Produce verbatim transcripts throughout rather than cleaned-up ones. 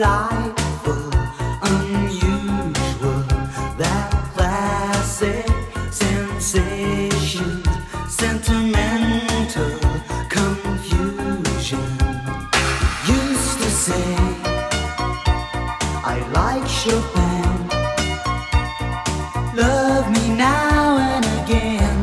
delightful, unusual, that classic sensation, sentimental confusion. Used to say I like Chopin, love me now and again.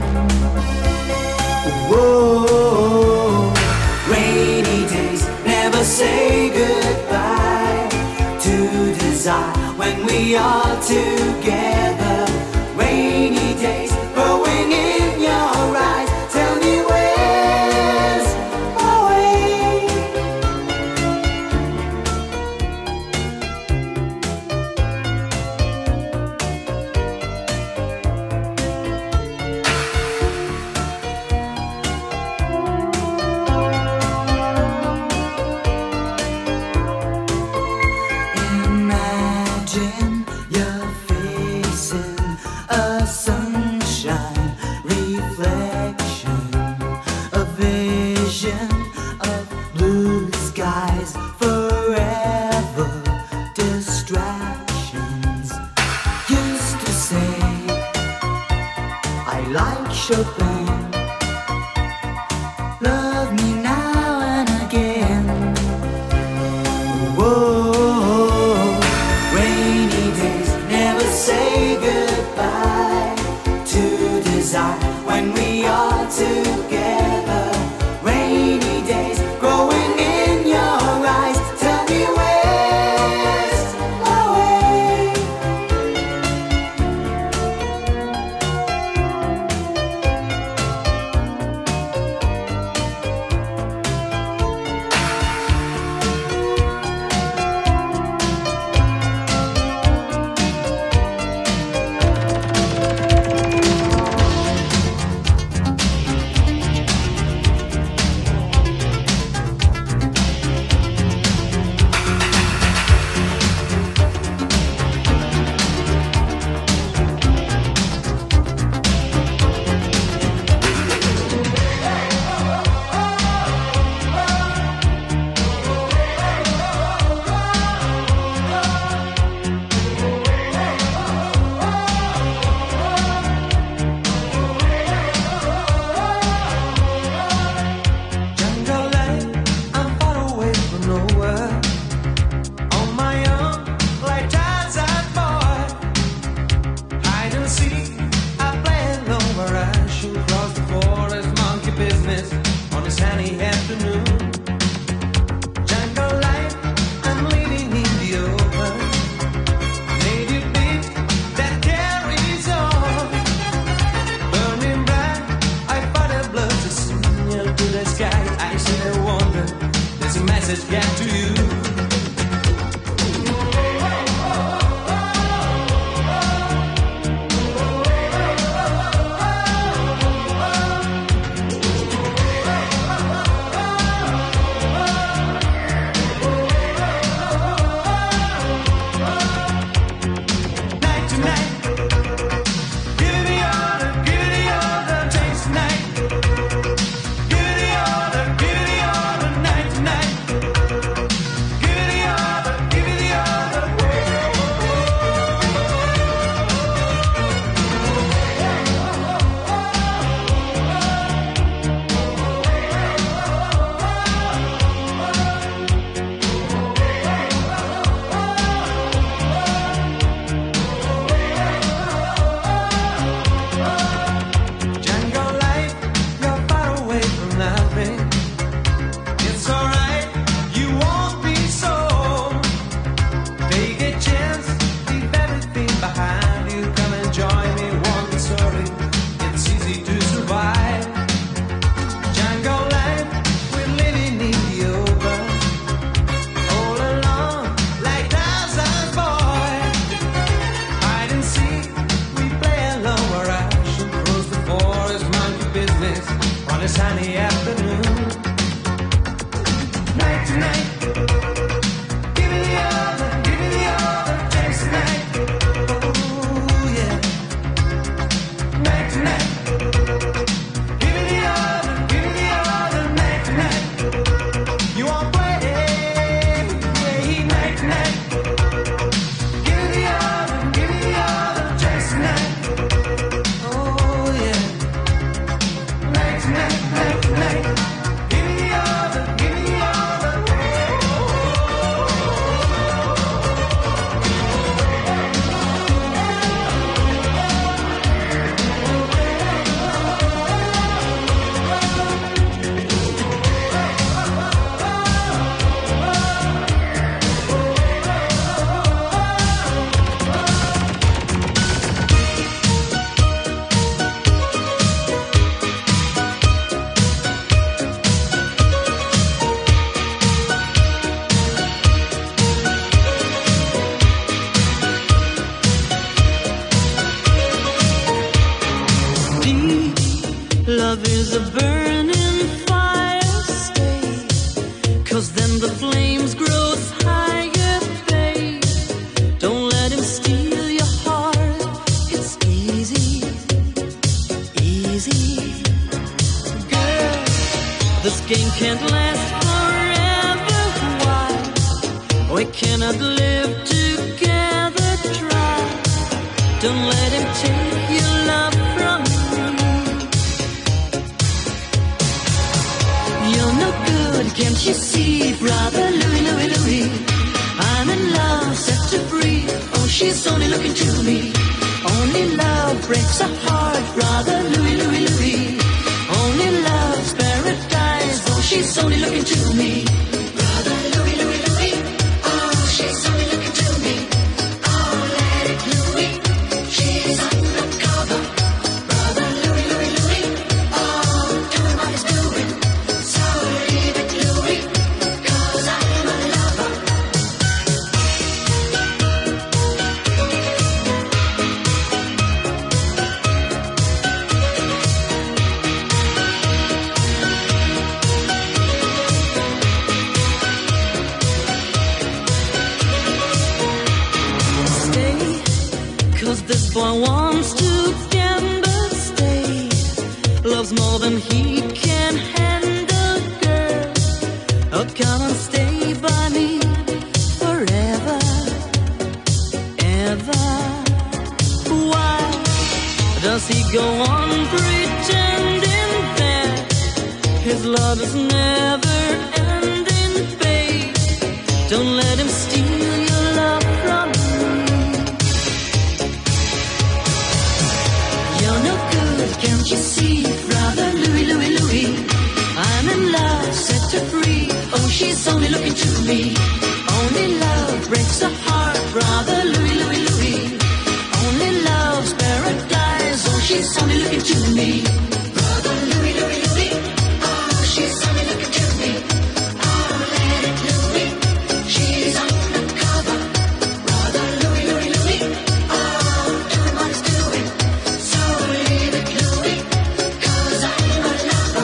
Whoa, rainy days never say goodbye to desire when we are together. Rainy days growing in your eyes, tell me where's my way. Imagine you're facing a sunshine reflection, a vision of blue skies, forever distractions. Used to say I like Chopin, love me now and again. Whoa, rainy days never say goodbye to desire when we are together. Rainy days growing in your eyes, tell me where's my way. Love is a burning fire, stay, 'cause then the flames grows higher, babe. Don't let him steal your heart, it's easy, easy. Girl, this game can't last forever, why? We cannot live together, try. Don't let him take your love from me. You're no good, can't you see, brother Louis, Louis, Louis? I'm in love, set to free. Oh, she's only looking to me. Only love breaks a heart, brother Louis, Louis, Louis. Only love's paradise. Oh, she's only looking to me. Brother Louis, Louis, Louis. Oh, she's only looking to me. Oh, let it Louis. She's undercover. Brother Louis, Louis, Louis. Oh, doing what he's doing. So leave it, Louis, 'cause I'm a lover. Stay, 'cause this boy wants to gamble, stay. Loves more than he can handle, girl. Oh, come and stay by me forever, ever. Why does he go on pretending that his love is never ending, babe? Don't let him steal your love from me. You're no good, can't you see, brother Louis, Louis, Louis? I'm in love, set her free. Oh, she's only looking to me. Only love breaks a heart, brother Louis, Louis, Louis. Only love's paradise. Oh, she's only looking to me. Brother Louis, Louis, Louis. Oh, she's only looking to me. Oh, let it Louis. She's undercover. Brother Louis, Louis, Louis. Oh, doing what he's doing. So leave it Louis, 'cause I'm a lover.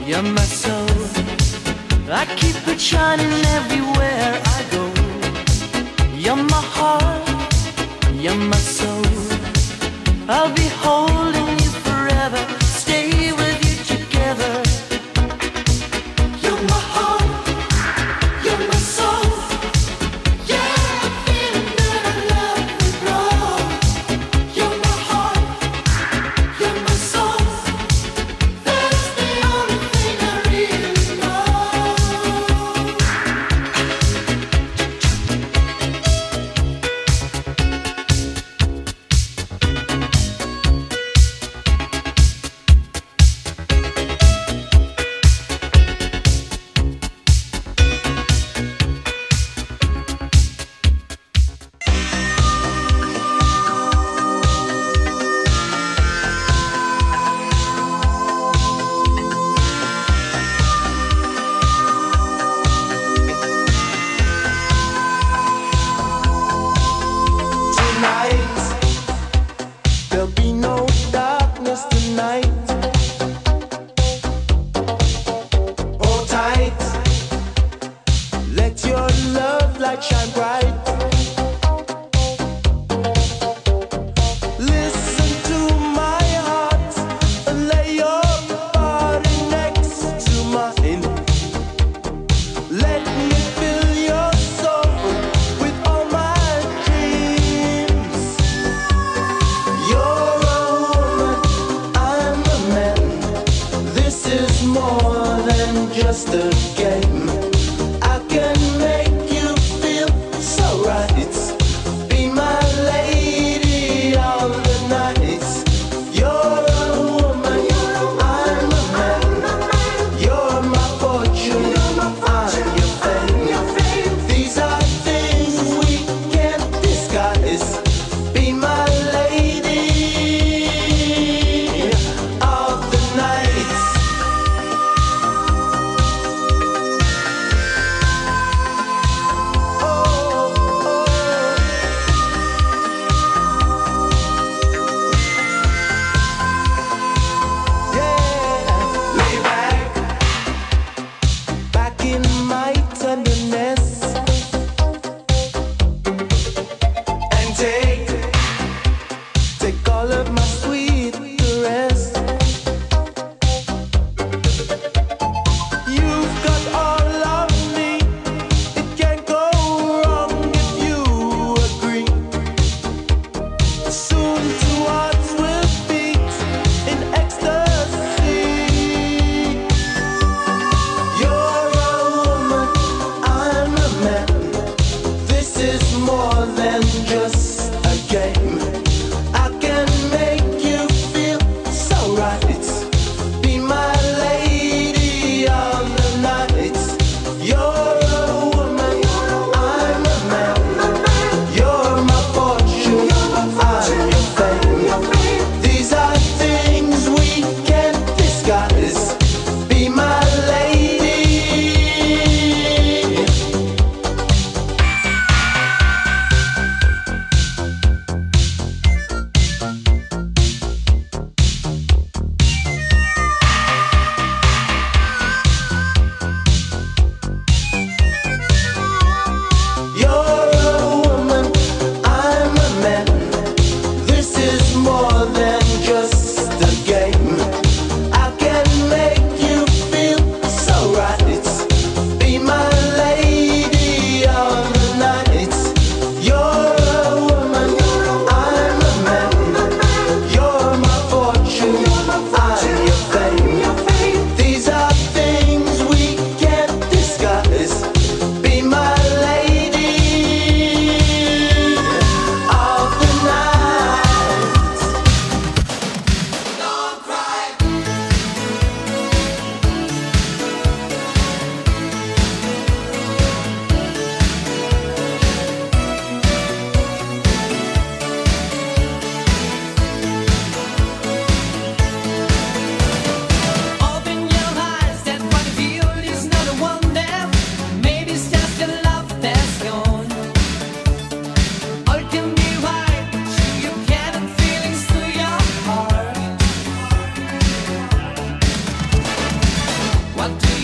You're my soul, I keep it shining everywhere I go. You're my heart, you're my soul, I'll be holding you forever, stay with you together. You're my heart, you're my soul, yeah, I'm feeling that I love you, grow. You're my heart, you're my soul, that's the only thing I really know. There'll be no darkness tonight. Hold tight, let your love light shine bright. Listen to my heart and lay your body next to mine. Let me fill your soul with all my dreams. You're a woman, I'm a man. This is more than just a game. I can make you feel so right. Be my lady all the night. You're a woman, I'm a man. You're my fortune, I'm your fame. These are things we can't disguise. Be my lady of the night.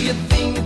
you think